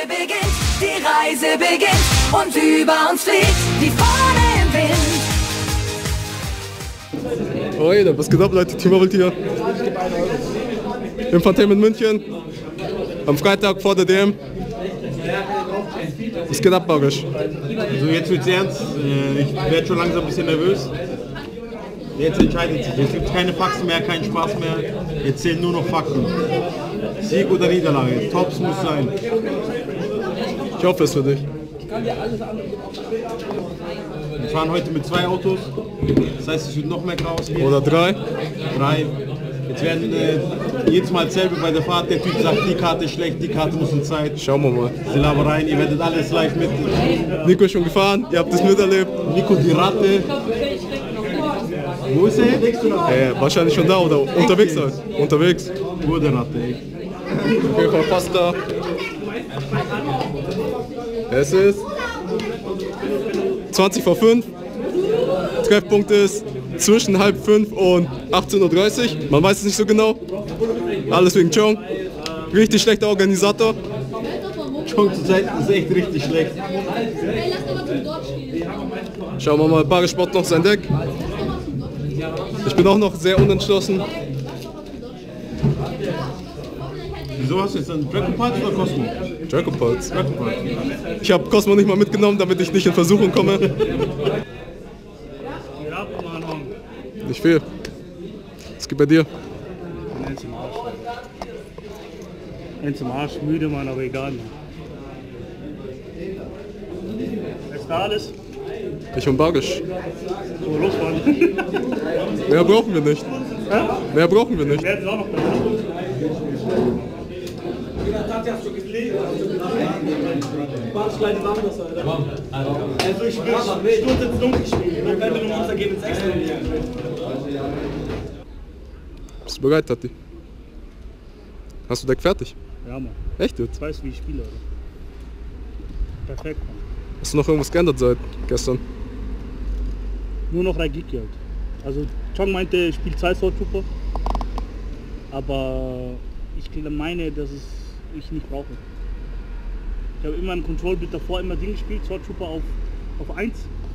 beginnt, die Reise beginnt und über uns fliegt die Fahne im Wind. Oida, was geht ab, Leute? Team Bubble hier. Infotainment München. Am Freitag vor der DM. Was geht ab, Barisch? Also jetzt wird's ernst. Ich werde schon langsam ein bisschen nervös. Jetzt entscheidet sich. Es gibt keine Faxen mehr, keinen Spaß mehr. Jetzt zählen nur noch Fakten. Sieg oder Niederlage. Tops muss sein. Ich hoffe es für dich. Wir fahren heute mit 2 Autos. Das heißt, es wird noch mehr Chaos geben. Oder 3. 3. Jetzt werden jedes Mal dasselbe bei der Fahrt. Der Typ sagt, die Karte ist schlecht, die Karte muss in Zeit. Schauen wir mal. Diese Labereien, ihr werdet alles live mit. Nico ist schon gefahren, ihr habt es miterlebt. Nico die Ratte. Wo ist er jetzt? Wahrscheinlich schon da oder unterwegs halt. Unterwegs. Wo der Ratte, ey? Auf jeden Fall fast da. Es ist 20 vor 5. Treffpunkt ist zwischen 4:30 und 18:30 Uhr. Man weiß es nicht so genau. Alles wegen Chong. Richtig schlechter Organisator. Chong zur Zeit ist echt richtig schlecht. Schauen wir mal, Barisch baut noch sein Deck. Ich bin auch noch sehr unentschlossen. Wieso hast du jetzt einen Dragon Pulse oder Cosmo? Dragon Pulse. Dragon Pulse. Ich habe Cosmo nicht mal mitgenommen, damit ich nicht in Versuchung komme. Nicht viel. Was geht bei dir? Ein zum Arsch, müde, Mann, aber egal. Ist da alles? Ich und Barisch. So, los, Mann. Mehr brauchen wir nicht. Mehr brauchen wir nicht. Wer ist auch noch da? Also ich will Stunde ins Dunkel spielen, wenn wir nur unser Ergebnis extra Bist du bereit, Tati? Hast du Deck fertig? Ja, Mann. Echt jetzt? Ich weiß, wie ich spiele, oder? Perfekt, Mann. Hast du noch irgendwas geändert seit gestern? Nur noch Raigeki halt. Also Chong meinte, ich spiele 2 Sword Trooper. Aber ich meine, dass ich nicht brauche. Ich habe immer ein Control-Bit davor, immer Ding gespielt, Sword Trooper auf 1.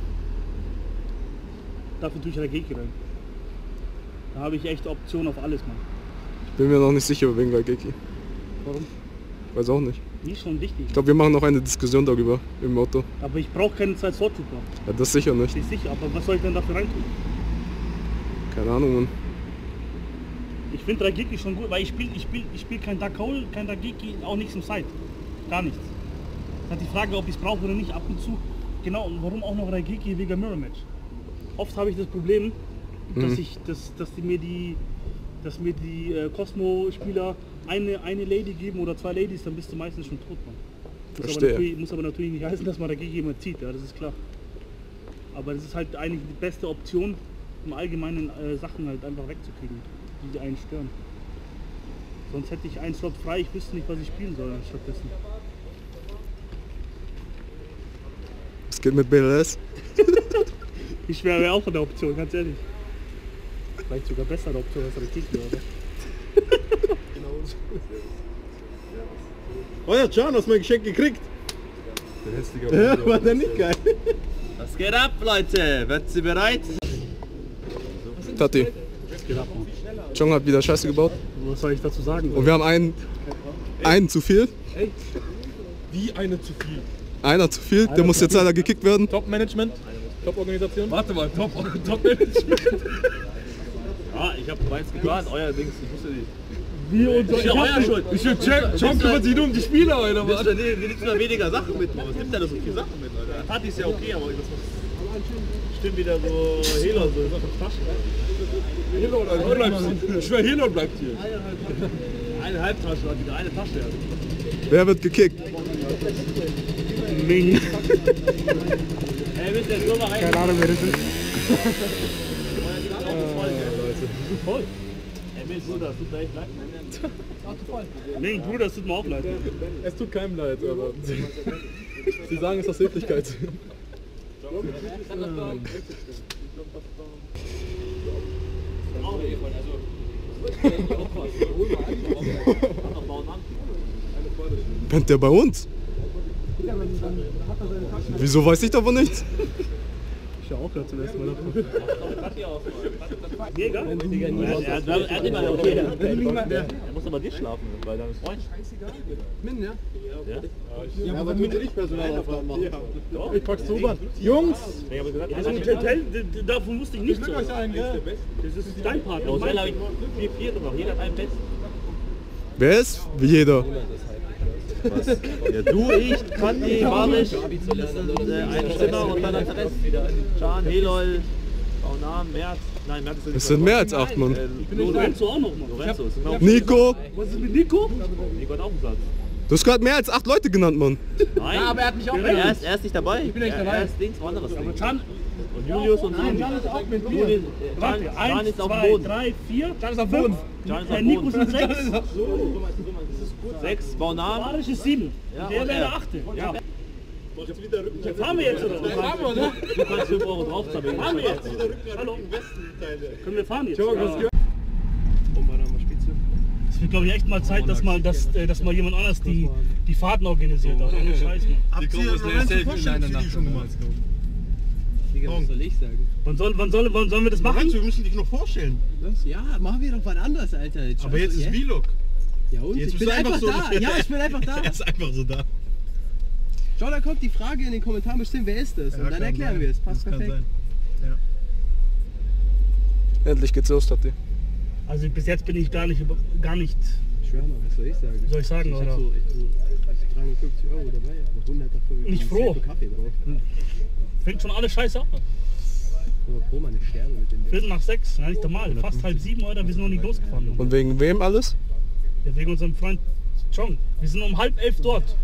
Dafür tue ich Raigeki rein. Da habe ich echt Optionen auf alles, Mann. Ich bin mir noch nicht sicher wegen Raigeki. Warum? Weiß auch nicht. Die ist schon wichtig. Ich glaube, wir machen noch eine Diskussion darüber im Auto. Aber ich brauche keine 2 Sword Trooper. Ja, das sicher nicht. Ich bin sicher, aber was soll ich denn dafür reintun? Keine Ahnung, Mann. Ich finde Raigeki schon gut, weil ich spiel kein Dark Hole, kein Raigeki, auch nichts im Side. Gar nichts. Das ist die Frage, ob ich es brauche oder nicht, ab und zu. Genau, und warum auch noch Raigeki wegen Mirror Match? Oft habe ich das Problem, dass mir die Cosmo-Spieler eine Lady geben oder 2 Ladies, dann bist du meistens schon tot, Mann. Muss aber natürlich nicht heißen, dass man Raigeki immer zieht, ja, das ist klar. Aber das ist halt eigentlich die beste Option, um allgemeinen Sachen halt einfach wegzukriegen, die einen stören. Sonst hätte ich einen Slot frei, ich wüsste nicht, was ich spielen soll stattdessen. Was geht mit BLS? Ich wäre auch eine Option, ganz ehrlich. Vielleicht sogar bessere Option als Raigeki, oder? Oh ja, Can, hast du mein Geschenk gekriegt? Ja, war der nicht geil? Was geht ab, Leute? Werdet ihr bereit? Tati, Chong hat wieder Scheiße gebaut. Was soll ich dazu sagen? Und wir haben einen zu viel. Wie eine zu viel? Einer zu viel, der muss jetzt leider gekickt werden. Top-Management? Top-Organisation? Warte mal, Top-Management? Ja, ich hab meins geplant, euer Dings, ich wusste nicht. Wie und so? Ist ja euer Schuld. Ich will Chong kümmert sich nur um die Spieler, Alter. Wir nehmen da weniger Sachen mit, Mann. Was nimmt da so viele Sachen mit, Alter? Party ist ja okay, aber das stimmt wieder so Helo, so Taschen. Ich schwör, Helon bleibt hier. Eine Halbtasche hat wieder eine Tasche. Also. Wer wird gekickt? Ming. Ey, wisst ihr, nur mal rein. Keine Ahnung, wer das ist. Voll. Ey, mir ist so, das tut mir echt leid. Ming, Bruder, das tut mir auch leid. Es tut keinem leid, aber sie sagen es aus Höflichkeit. Pennt der bei uns? Wieso weiß ich davon nichts? Ich ja auch gerade zum ersten Mal davon. Mega? Er hat immer okay. Er muss aber dich schlafen, weil dann ist Freund. Min, ja? Ja, aber bitte nicht Personalaufgaben machen. Ich pack's so an. Jungs! Also davon wusste ich nichts. Das ist dein Partner. Hotel habe ich 4 noch. Jeder hat einen Bett. Wer ist? Wie jeder. Ja, du, ich, Kandi, Barisch, ein Zimmer und dann der Rest. Can, Helol, Baunam, Merz. Nein, Merz ist nicht. Es sind mehr als 8 Mann. Lorenzo auch noch mal. Lorenzo ist genau. Nico! Was ist mit Nico? Nico hat auch einen Satz. Du hast gerade mehr als 8 Leute genannt, Mann. Nein, Aber er hat mich auch er ist nicht dabei. Ich bin nicht dabei. Er ist Dings, woanders. Can. Und Julius und Can ist auf dem Boden. 3, 4. Can ist auf dem Boden. Can ist auf dem Nico Boden. sind 6. 6, Baunam. Barisch ist 7. Ja, Der und wäre er. der 8. Ja. Fahren wir jetzt oder? Du kannst 5 Euro draufzahlen. Fahren wir jetzt? Hallo? Können wir fahren jetzt? Es wird, glaube ich, echt mal Zeit, dass mal jemand anders die Fahrten organisiert hat. Ohne Scheiß, Mann. Habt ihr Lorenzo Vorstellungsvideo schon gemacht? Was soll ich sagen? Wann sollen wir das machen? Lorenzo, wir müssen dich noch vorstellen. Was? Ja, machen wir doch was anderes, Alter. Aber jetzt ist Vlog. Ja und? Jetzt Ich bist bin du einfach so da. Ja, ich bin einfach da. Er ist einfach so da. Schau, da kommt die Frage in den Kommentaren bestimmt, wer ist das? Und dann erklären wir es. Passt perfekt. Endlich geht's los, Tati. Also bis jetzt bin ich gar nicht, Ich schwör mal, was soll ich sagen? wie soll ich sagen, Ich hab oder? so 350 Euro dabei, aber 100 dafür. Nicht froh. Für Kaffee drauf. Fängt schon alle scheiße an. Aber pro meine Sterne mit dem. Viertel nach 6, ja, nicht normal. Fast halb 7, oder? Wir sind noch nicht losgefahren. Und wegen wem alles? Ja, wegen unserem Freund Chong. Wir sind um 10:30 dort.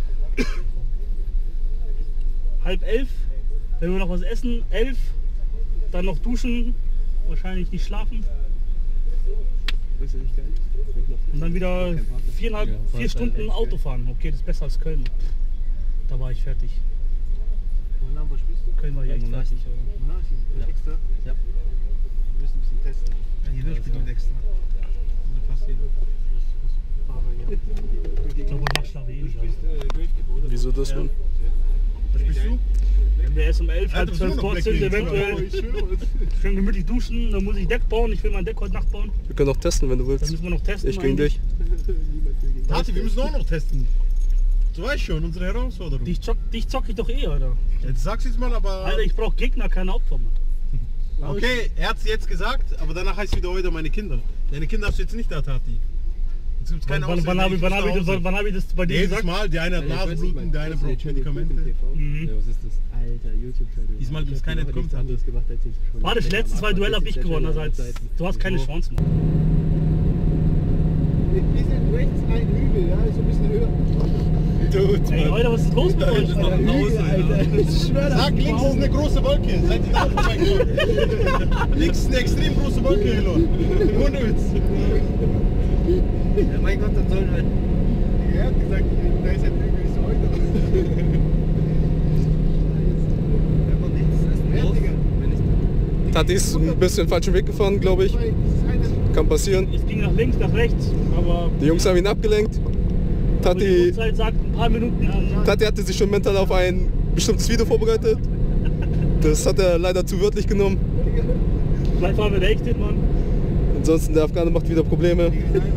10:30, wenn wir noch was essen, 11, dann noch duschen, wahrscheinlich nicht schlafen Weißt du nicht geil? und dann wieder 4 Stunden Auto fahren. Okay, das ist besser als Köln. Da war ich fertig. Köln war ich echt fertig. Extra? Ja. Wir müssen ein bisschen testen. Ja, jeder spielt mit extra. Also fast jeder. Ich glaube, ich mach Schlafe eh nicht. Wieso das, Mann? Was spielst du? Wenn wir erst um 11, halb Alter, 12 noch dort sind, Black eventuell schön gemütlich duschen, dann muss ich Deck bauen. Ich will mein Deck heute Nacht bauen. Wir können auch testen, wenn du Dann willst. müssen wir noch testen. Ich gegen dich. Tati, wir müssen auch noch testen. Du weißt schon, unsere Herausforderung. Dich zock ich doch eh, Alter. Jetzt sag's jetzt mal, aber... Alter, ich brauch Gegner, keine Opfer, Mann. Okay, er hat's jetzt gesagt, aber danach heißt wieder heute meine Kinder. Deine Kinder hast du jetzt nicht da, Tati. Jetzt gibt's keine Ausrede. Wann hab ich das bei dir Jedes gesagt? Mal, der eine hat Nasenbluten, der eine braucht Medikamente. Ja, Mhm. was ist das? Alter, YouTube-Channel. Diesmal gibt's keine nichts Entkommen. anderes gemacht als ich schon. Warte, die letzten 2 Duelle hab ich gewonnen, also du hast keine Chance, Mann. Wir sind rechts ein Hügel, ja, ist so ein bisschen höher. Ey, Leute, was ist los mit euch? Sag, links ist eine große Wolke. Seid ihr da vorbeigekommen? Links ist eine extrem große Wolke, Elon. Ohne Witz. Ja, mein Gott, dann sollen wir... Er hat gesagt, da ist ein Hügel, ist so heute. Tati ist ein bisschen falschen Weg gefahren, glaube ich. Kann passieren. Es ging nach links, nach rechts, aber Die Jungs haben ihn abgelenkt. die Tati Uhrzeit sagt ein paar Minuten. hatte sich schon mental auf ein bestimmtes Video vorbereitet. Das hat er leider zu wörtlich genommen. Vielleicht fahren wir da echt hin, Mann. Ansonsten der Afghane macht wieder Probleme.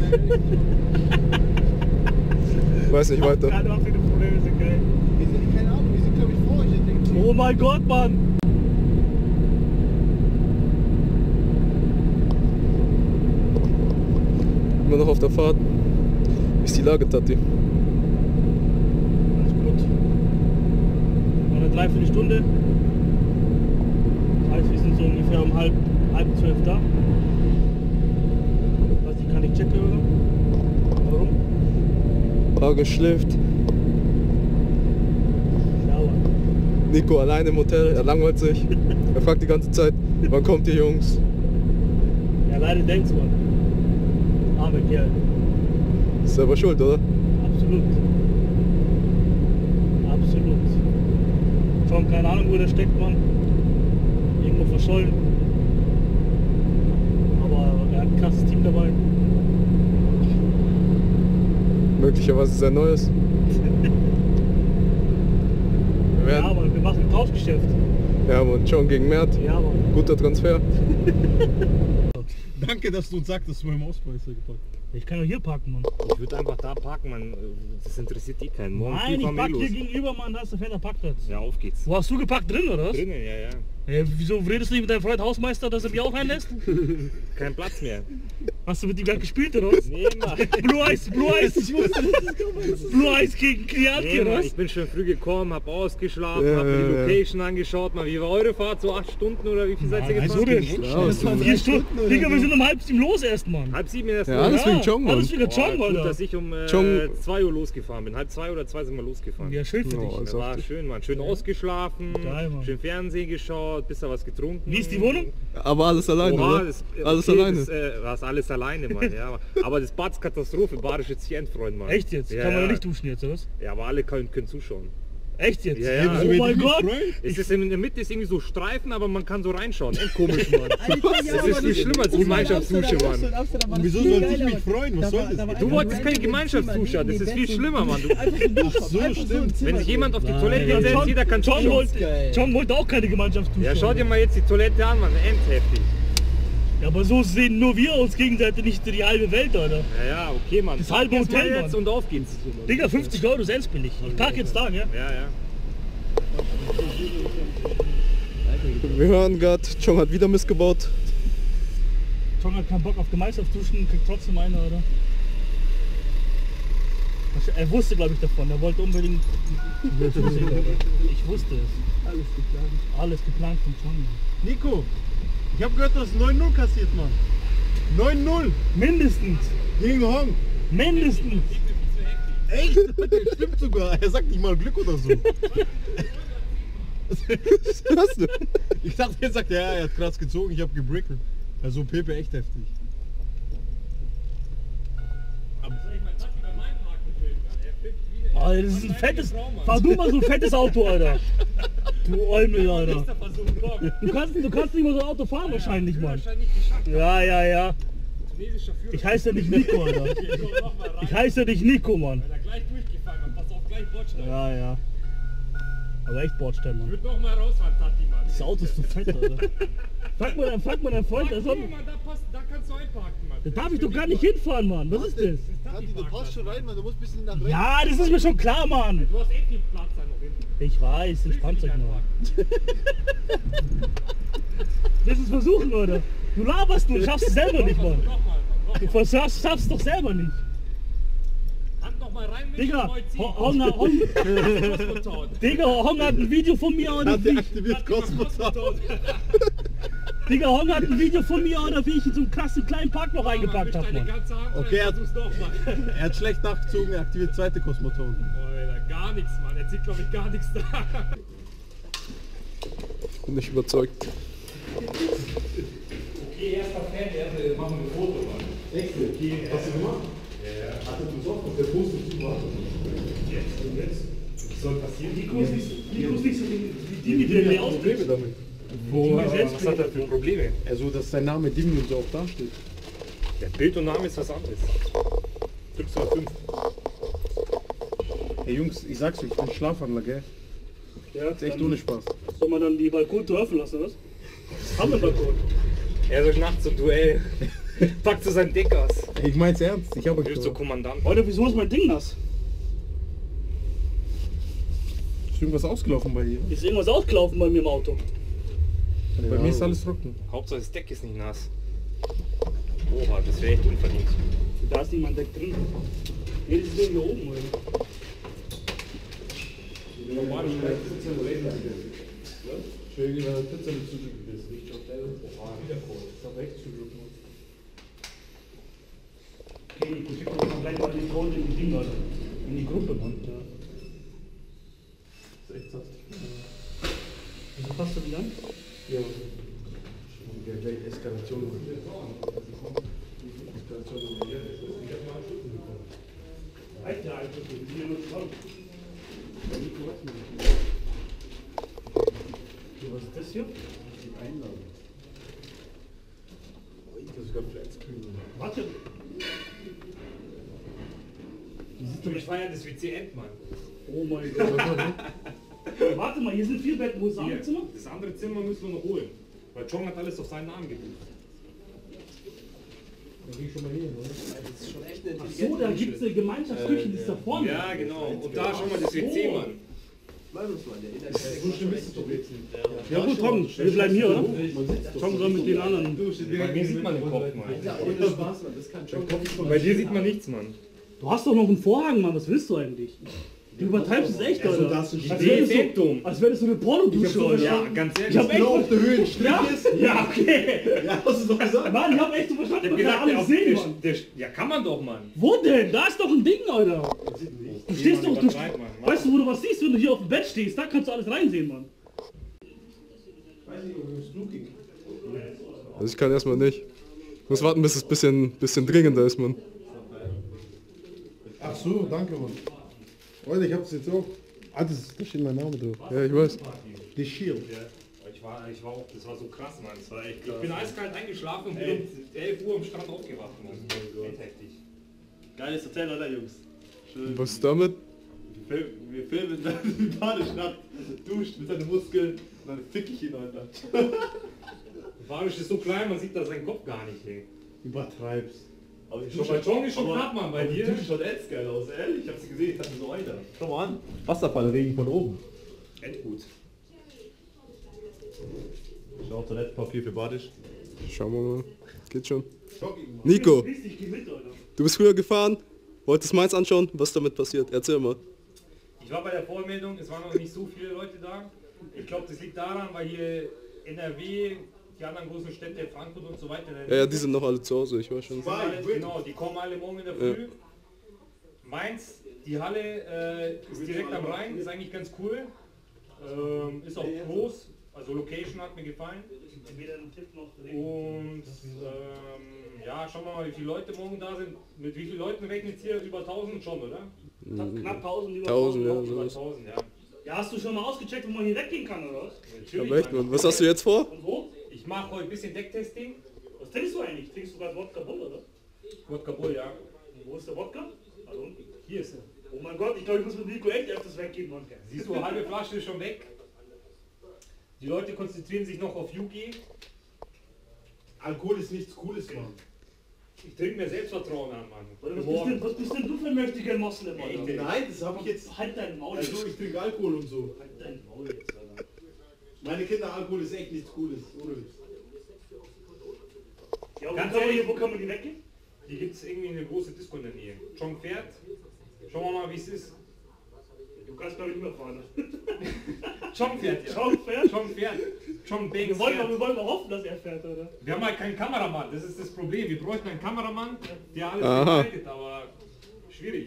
Weiß nicht weiter. Keine Ahnung, viele Probleme sind geil. Keine Ahnung, wir sind glaube ich vor euch. Ich denke, Oh mein Gott, Mann! Immer noch auf der Fahrt. Wie ist die Lage, Tati? Alles gut. Noch eine Dreiviertelstunde. Das heißt, wir sind so ungefähr um halb 12 da. Weiß ich, kann ich checken, oder? Warum? Waage schläft. Sauer. Nico allein im Hotel, er langweilt sich. Er fragt die ganze Zeit, wann kommt ihr Jungs? Ja, leider denkt's man. Arme Kerl. Ist selber schuld, oder? Absolut. Absolut. Schon keine Ahnung, wo der steckt, man. Irgendwo verschollen. Aber er hat ein krasses Team dabei. Möglicherweise sein neues. Wir Ja, werden, aber wir machen Tauschgeschäft. Ja, Mann, John gegen Mert. Ja, Mann. Guter Transfer. Danke, dass du uns sagst, dass du meinen Ausweis gepackt. Ich kann doch hier parken, Mann. Ich würde einfach da parken, man. Das interessiert eh keinen. Morgen Nein, ich park hier gegenüber, Mann, da ist der fetter Parkplatz. Ja, auf geht's. Wo hast du geparkt, drin, oder was? Drinnen, ja, ja. Wieso redest du nicht mit deinem Freund Hausmeister, dass er mich auch reinlässt? Kein Platz mehr. Hast du mit ihm gerade gespielt, oder was? Nee, Mann. Blue Eyes, Blue Eyes. Blue Eyes gegen Krialki, Nee, oder Mann, was? ich bin schon früh gekommen, hab ausgeschlafen, Ja, hab mir die ja, ja. Location angeschaut. Mal, wie war eure Fahrt? So 8 Stunden oder wie viel seid ihr Also gefahren? denn? 4 Stunden. Digga, wir sind um 6:30 los erst, Mann. 6:30 erst. Ja, alles wegen John, Mann. Alles wegen John, Gut, Alter. dass ich um John- 2 Uhr losgefahren bin. 1:30 oder 2 sind wir losgefahren. Ja, schön für dich. Oh, Das war schön, Mann. Schön ausgeschlafen, Geil, Mann. schön Fernsehen geschaut, bisschen was getrunken. Wie ist die Wohnung? Aber alles alleine, Oha, oder? das, Alles okay, alleine. Das, war's alles alleine, Mann. Ja. Aber das Bad ist Katastrophe, Badisch jetzt hier Endfreund, Mann. Echt jetzt? Ja, Kann man ja. da nicht duschen jetzt, oder was? Ja, aber alle können zuschauen. Echt jetzt? Ja, ja. Oh mein Gott! Es ist in der Mitte ist irgendwie so Streifen, aber man kann so reinschauen. Endkomisch, Mann. Alter, ja, Das ist viel schlimmer als Gemeinschaftsdusche, Mann. Und wieso sollte ich mich freuen? Was soll das? Du wolltest keine Gemeinschaftsdusche, das ist viel schlimmer, Mann. Du, Ach so, stimmt. wenn sich jemand auf die Toilette setzt, jeder kann John zuschauen. John wollte auch keine Gemeinschaftsdusche. Ja, schau dir mal jetzt die Toilette an, Mann. Endheftig. Ja, aber so sehen nur wir uns gegenseitig nicht die halbe Welt, Alter. Ja, ja, okay, Mann. Das halbe Pack erst mal Hotel, jetzt Mann. und auf geht's. Digga, 50 Euro ist billig. Ich park jetzt da, ja? Ja, ja. Wir hören gerade, John hat wieder missgebaut. John hat keinen Bock auf Gemeinschaftsduschen, kriegt trotzdem eine, oder? Er wusste, glaube ich, davon. Er wollte unbedingt zusehen, Alter. Ich wusste es. Alles geplant. Alles geplant von John. Nico, ich habe gehört, du hast 9-0 kassiert, Mann. 9-0 Mindestens. gegen Hong. Mindestens. Echt? Das stimmt sogar. Er sagt nicht mal Glück oder so. Was hast du? Ich dachte, er sagt, ja, er hat krass gezogen, ich habe gebrickelt. Also Pepe echt heftig. Alter, das ist ein fettes. Fahr du mal so ein fettes Auto, Alter. Du Eumel, Alter. Du kannst nicht mal so ein Auto fahren wahrscheinlich, Mann. Ja, ja, ja. Ich heiße ja nicht Nico, Alter. Ich heiße ja nicht Nico, Mann. Gleich durchgefahren, pass auf, gleich Bordstein. Ja, ja. Aber echt Bordstein, Mann. Ich würde noch mal rausfahren, Tati, Mann. Das Auto ist so fett, Alter. Frag mal deinen Freund, der soll. Mann, da kannst du einparken, Mann. Da darf ich doch gar nicht hinfahren, Mann. Was ist das? Tati, du passt schon rein, Mann. Du musst ein bisschen nach rechts. Ja, das ist mir schon klar, Mann. Du hast eh viel Platz da noch hinten. Ich weiß, entspannt euch mal. Willst du es versuchen, oder? Du laberst nur, du schaffst es selber nicht, Mann. Du schaffst es doch selber nicht. Hand noch mal rein, Digga, Hong hat ein Video von mir, oder wie ich, Aktiviert Kosmosound. Digga, Hong hat ein Video von mir, oder wie ich in so einen krassen kleinen Park noch eingepackt habe, Mann. Okay, er hat schlecht nachgezogen, er aktiviert zweite Kosmoton. Alter, gar nichts, Mann. Er zieht, glaube ich, gar nichts da. Bin nicht überzeugt. Okay, erster Fan, wir machen ein Foto, Mann. Echt? Okay, hast du gemacht? Ja. Hat er uns auch, der Post ist super. Jetzt. Was soll passieren? Nico ist nicht so wie die, die der Probleme damit. Was hat er für Probleme? Also, dass sein Name Dimi und so auch dasteht. Der Bild und Name ist was anderes. Drückst du auf 5. Hey Jungs, ich sag's euch, ich bin Schlafwandler, gell? Ja, ist echt ohne Spaß. Soll man dann die Balkontür öffnen lassen, was? Haben wir einen Balkon? Er ist nachts zum Duell. Packt so sein Deck aus. Ey, ich mein's ernst, ich habe Du bist so Kommandant. Alter, wieso ist mein Ding nass? Ist irgendwas ausgelaufen bei dir? Ist irgendwas ausgelaufen bei mir im Auto? Bei mir ist alles trocken. Hauptsache das Deck ist nicht nass. Oha, das wäre echt unverdient. Da ist nicht mein Deck drin. Nee, das ist nur hier oben, oder? Schön, wenn eine Pizza mit Sushi gegessen. Ich glaube, der ist auch echt Sushi. Okay, ich schicke uns gleich mal die Drohne in die Dinger, Alter. In die Gruppe, Mann. Ja. Das ist echt satt. Wieso passt du die an? Ja. Ja, gleich Eskalation. Reicht ja einfach, wir sind hier nur zusammen. Was ist das hier? Die Einladung. Das ist sogar Flatskühl. Warte. Wir feiern das WC Endmann. Oh mein Gott. warte mal, hier sind 4 Betten, wo ist das andere Zimmer? Das andere Zimmer müssen wir noch holen. Weil Chong hat alles auf seinen Namen gebucht. Da ging schon mal hin, oder? Das ist schon echt eine Ach so, da gibt es eine Gemeinschaftsküche, die ist da vorne. Ja, genau. Und da schon mal das WC, Mann. So schlimm ist es doch jetzt nicht. Ja gut, Tom, wir bleiben hier, oder? Tom soll mit den anderen. Bei mir sieht man den Kopf, Mann. Das kann schon. Bei dir sieht man nichts, Mann. Du hast doch noch einen Vorhang, Mann, was willst du eigentlich? Du übertreibst es echt, Alter. Das ist Als wäre das so eine Pornodusche, oder? Ja, ganz ehrlich. Ich hab echt auf der Höhe ja, ja, okay. Ja, hast du doch gesagt. Mann, ich hab echt so verstanden, man kann der alles sehen, Mann. Ja, kann man doch, Mann. Wo denn? Da ist doch ein Ding, Alter. Du stehst doch, weißt du, wo du was siehst, wenn du hier auf dem Bett stehst? Da kannst du alles reinsehen, Mann. Also ich kann erstmal nicht. Ich muss warten, bis es ein bisschen dringender ist, Mann. Ach so, danke, Mann. Leute, ich hab's jetzt auch. Ah, da steht mein Name drauf. Ja, ich weiß. Die Shield. Ich war auch, das war so krass, Mann. Das war echt krass. Ich bin eiskalt eingeschlafen und bin um 11 Uhr am Strand aufgewacht, Mann. Echt heftig. Geiles Hotel, oder Jungs? Schön. Was ist damit? Wir filmen dann die Badeschnapp, duscht mit seinen Muskeln und dann fick ich ihn, Alter. Barisch ist so klein, man sieht da seinen Kopf gar nicht, ey. Übertreibst. Schon bei Chong ist schon knapp, Mann, bei dir. Die schaut echt geil aus, ehrlich. Ich hab sie gesehen, ich dachte so, Alter. Schau mal an. Wasserfallregen von oben. Echt gut. Schau, Toilettenpapier für Badisch. Schauen wir mal. Geht schon. Nico, Ich geh mit, Alter. du bist früher gefahren, wolltest Mainz anschauen, was ist damit passiert? Erzähl mal. Ich war bei der Vormeldung, es waren noch nicht so viele Leute da. Ich glaube, das liegt daran, weil hier NRW, die anderen großen Städte, Frankfurt und so weiter. Ja, die sind noch alle zu Hause, ich weiß schon. Genau, die kommen alle morgen in der Früh. Mainz, die Halle ist direkt am Rhein, ist eigentlich ganz cool. Ist auch groß, also Location hat mir gefallen. Und ja, schauen wir mal, wie viele Leute morgen da sind. Mit wie vielen Leuten rechnet hier? Über 1000 schon, oder? Knapp 1000, über 1000, ja. Über 1000, ja. Ja, hast du schon mal ausgecheckt, wo man hier weggehen kann, oder was? Natürlich. Aber echt, Mann. Was hast du jetzt vor? Und wo? Ich mache heute ein bisschen Decktesting. Was trinkst du eigentlich? Trinkst du gerade Wodka Bull, oder? Wodka Bull, ja. Wo ist der Wodka? Da unten. Hier ist er. Oh mein Gott, ich glaube, ich muss mit Nico echt öfters weggehen, Mann. Siehst du, halbe Flasche ist schon weg. Die Leute konzentrieren sich noch auf Yuki. Alkohol ist nichts Cooles, Mann. Ich trinke mir Selbstvertrauen an, Mann. Was bist denn du für ein mächtiger Moslem, Alter? Nein, das habe ich jetzt. Halt dein Maul Also jetzt. ich trinke Alkohol und so. Halt dein Maul jetzt, Alter. Meine Kinder, Alkohol ist echt nichts Cooles. Ohne Witz. Ja, Ganz wo kann man die weggehen? Die gibt es irgendwie eine große Disco in der Nähe. Chong fährt. Schauen wir mal, wie es ist. Du kannst glaube ich nicht mehr fahren. Chong fährt, ja. Chong fährt? Chong fährt. Chong Banks Wir wollen fährt. mal hoffen, dass er fährt, oder? Wir haben halt keinen Kameramann, das ist das Problem. Wir bräuchten einen Kameramann, der alles Aha. begleitet, aber schwierig.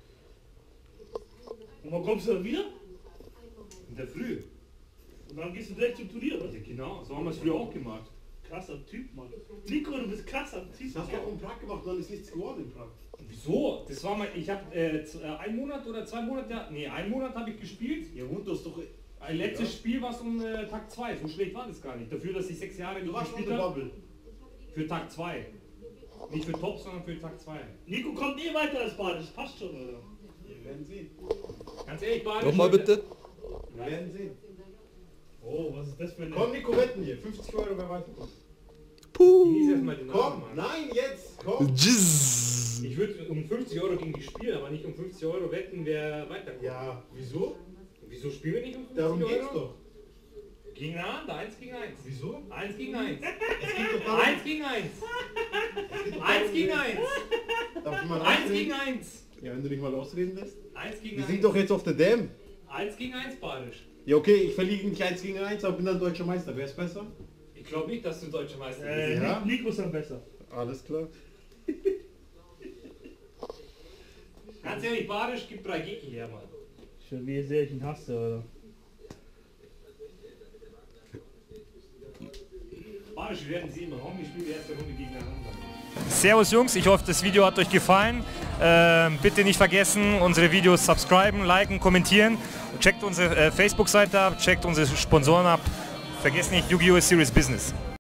Und wann kommst du dann wieder? In der Früh. Und dann gehst du direkt zum Turnier, oder? Ja, genau, so haben wir es früher auch gemacht. Krasser Typ, Mann. Nico, du bist krasser Typ. Das hast du auch in Prag gemacht, dann ist nichts geworden in Prag. Wieso? Das war mal, ich habe 1 Monat oder 2 Monate, nee, 1 Monat habe ich gespielt. Ja, und das doch. Ein letztes Spiel war es um Tag 2, so schlecht war das gar nicht. Dafür, dass ich 6 Jahre Du nicht warst schon in gespielt der habe. Bubble. Für Tag 2. Nicht für Top, sondern für Tag 2. Nico kommt eh weiter als Badisch, das passt schon, oder? Wir werden sehen. Ganz ehrlich, Badisch. Nochmal bitte. Wir werden sehen. Oh, was ist das für eine... Komm, Nico, wetten hier. 50 Euro, wer weiterkommt. Genieß erstmal den Namen, Komm, Mann. nein, jetzt, komm. Jizz. Ich würde um 50 Euro gegen die spielen, aber nicht um 50 Euro wetten, wer weiterkommt. Ja, wieso? Wieso spielen wir nicht um 50 Darum Euro? geht's doch. Gegeneinander, 1 gegen 1. Wieso? 1 gegen 1. Es geht doch darum. 1 gegen 1. 1 gegen 1. Darf ich mal 1 ausreden? gegen 1. Ja, wenn du dich mal ausreden lässt. 1 gegen Wir 1. sind doch jetzt auf der Dam. 1 gegen 1 Badisch. Ja, okay, ich verliege nicht 1 gegen 1, aber bin dann deutscher Meister. Wer ist besser? Ich glaube nicht, dass du deutscher Meister bist. Ja. Nico ist dann besser. Alles klar. Ganz ehrlich, Badisch gibt 3 Geki her, Mann. Schon wie sehr ich ihn hasse, oder? Badisch, wir werden sehen, warum ich spiele die erste Runde gegeneinander. Servus Jungs, ich hoffe das Video hat euch gefallen. Bitte nicht vergessen, unsere Videos subscriben, liken, kommentieren. Checkt unsere Facebook-Seite ab, checkt unsere Sponsoren ab. Vergesst nicht, Yu-Gi-Oh! Serious Business.